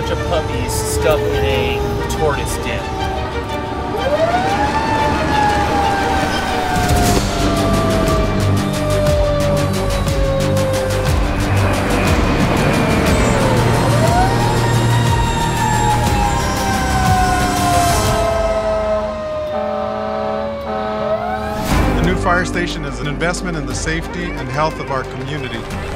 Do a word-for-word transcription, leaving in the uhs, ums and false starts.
bunch of puppies stuck in a tortoise den. The new fire station is an investment in the safety and health of our community.